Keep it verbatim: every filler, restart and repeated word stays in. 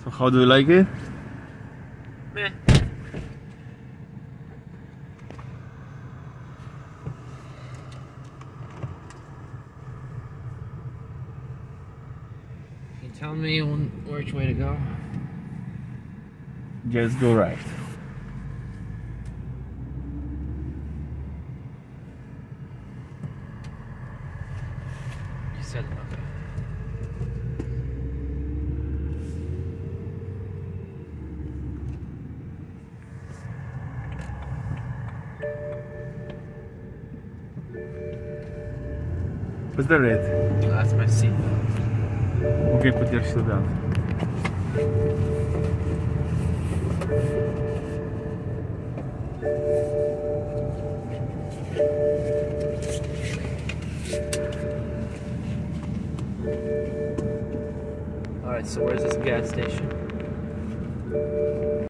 So how do you like it? Meh. Can you tell me which way to go? Just go right. You said okay. What's the red? Oh, that's my seat. Okay, put your shoe down. Alright, so where's this gas station?